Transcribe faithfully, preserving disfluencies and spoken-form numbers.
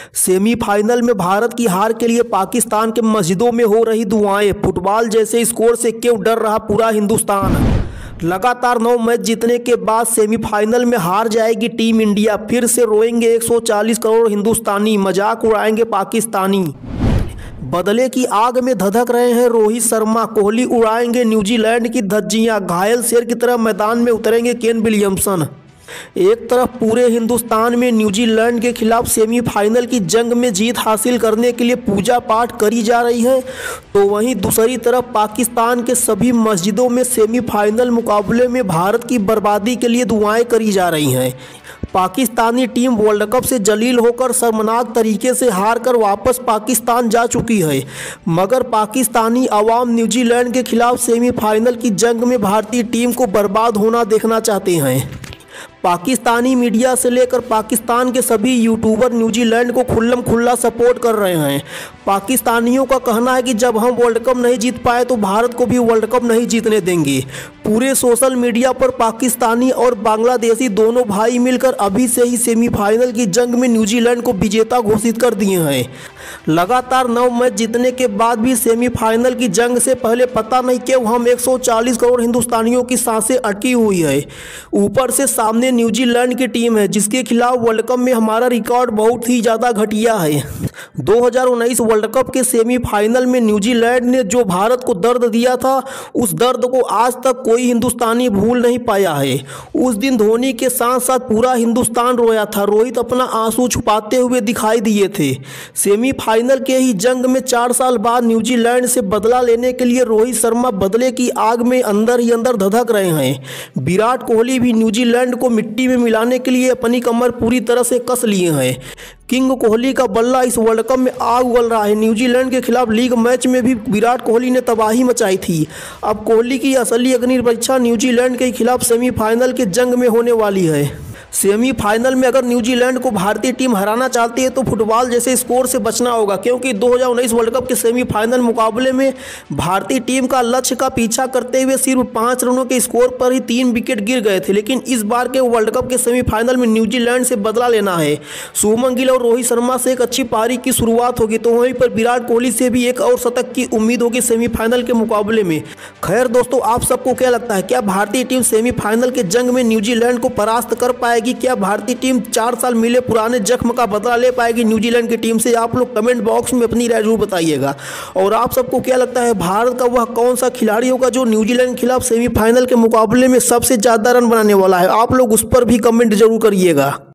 Semifinal में भारत की हार के लिए पाकिस्तान के मस्जिदों में हो रही दुआएं। फुटबॉल जैसे स्कोर से क्यों डर रहा पूरा हिंदुस्तान। लगातार नौ मैच जीतने के बाद सेमीफाइनल में हार जाएगी टीम इंडिया। फिर से रोएंगे एक सौ चालीस करोड़ हिंदुस्तानी, मजाक उड़ाएंगे पाकिस्तानी। बदले की आग में धधक रहे हैं रोहित शर्मा, कोहली उड़ाएंगे न्यूजीलैंड की धज्जियां। घायल शेर की तरह मैदान में उतरेंगे केन विलियमसन। एक तरफ पूरे हिंदुस्तान में न्यूजीलैंड के खिलाफ सेमीफाइनल की जंग में जीत हासिल करने के लिए पूजा पाठ करी जा रही है, तो वहीं दूसरी तरफ पाकिस्तान के सभी मस्जिदों में सेमीफाइनल मुकाबले में भारत की बर्बादी के लिए दुआएं करी जा रही हैं। पाकिस्तानी टीम वर्ल्ड कप से जलील होकर शर्मनाक तरीके से हार कर वापस पाकिस्तान जा चुकी है, मगर पाकिस्तानी अवाम न्यूजीलैंड के खिलाफ सेमीफाइनल की जंग में भारतीय टीम को बर्बाद होना देखना चाहते हैं। पाकिस्तानी मीडिया से लेकर पाकिस्तान के सभी यूट्यूबर न्यूजीलैंड को खुल्लम खुल्ला सपोर्ट कर रहे हैं। पाकिस्तानियों का कहना है कि जब हम वर्ल्ड कप नहीं जीत पाए तो भारत को भी वर्ल्ड कप नहीं जीतने देंगे। पूरे सोशल मीडिया पर पाकिस्तानी और बांग्लादेशी दोनों भाई मिलकर अभी से ही सेमीफाइनल की जंग में न्यूजीलैंड को विजेता घोषित कर दिए हैं। लगातार नौ मैच जीतने के बाद भी सेमीफाइनल की जंग से पहले पता नहीं क्यों हम एक सौ चालीस करोड़ हिंदुस्तानियों की सांसें अटकी हुई है। ऊपर से सामने न्यूजीलैंड की टीम है जिसके खिलाफ वर्ल्ड कप में हमारा रिकॉर्ड बहुत ही ज़्यादा घटिया है। दो हज़ार उन्नीस वर्ल्ड कप के सेमीफाइनल में न्यूजीलैंड ने जो भारत को दर्द दिया था, उस दर्द को आज तक कोई हिंदुस्तानी भूल नहीं पाया है। उस दिन धोनी के साथ साथ पूरा हिंदुस्तान रोया था। रोहित अपना आंसू छुपाते हुए दिखाई दिए थे। सेमीफाइनल के ही जंग में चार साल बाद न्यूजीलैंड से बदला लेने के लिए रोहित शर्मा बदले की आग में अंदर ही अंदर धधक रहे हैं। विराट कोहली भी न्यूजीलैंड को मिट्टी में मिलाने के लिए अपनी कमर पूरी तरह से कस लिए हैं। किंग कोहली का बल्ला इस वर्ल्ड कप में आग उगल रहा है। न्यूजीलैंड के खिलाफ लीग मैच में भी विराट कोहली ने तबाही मचाई थी। अब कोहली की असली अग्नि परीक्षा न्यूजीलैंड के खिलाफ सेमीफाइनल के जंग में होने वाली है। सेमीफाइनल में अगर न्यूजीलैंड को भारतीय टीम हराना चाहती है तो फुटबॉल जैसे स्कोर से बचना होगा, क्योंकि दो हज़ार उन्नीस वर्ल्ड कप के सेमीफाइनल मुकाबले में भारतीय टीम का लक्ष्य का पीछा करते हुए सिर्फ पाँच रनों के स्कोर पर ही तीन विकेट गिर गए थे। लेकिन इस बार के वर्ल्ड कप के सेमीफाइनल में न्यूजीलैंड से बदला लेना है। शुभमन गिल और रोहित शर्मा से एक अच्छी पारी की शुरुआत होगी, तो वहीं पर विराट कोहली से भी एक और शतक की उम्मीद होगी सेमीफाइनल के मुकाबले में। खैर दोस्तों, आप सबको क्या लगता है, क्या भारतीय टीम सेमीफाइनल के जंग में न्यूजीलैंड को परास्त कर पाएगी? क्या भारतीय टीम चार साल मिले पुराने जख्म का बदला ले पाएगी न्यूजीलैंड की टीम से? आप लोग कमेंट बॉक्स में अपनी राय जरूर बताइएगा। और आप सबको क्या लगता है, भारत का वह कौन सा खिलाड़ी होगा जो न्यूजीलैंड के खिलाफ सेमीफाइनल के मुकाबले में सबसे ज़्यादा रन बनाने वाला है? आप लोग उस पर भी कमेंट जरूर करिएगा।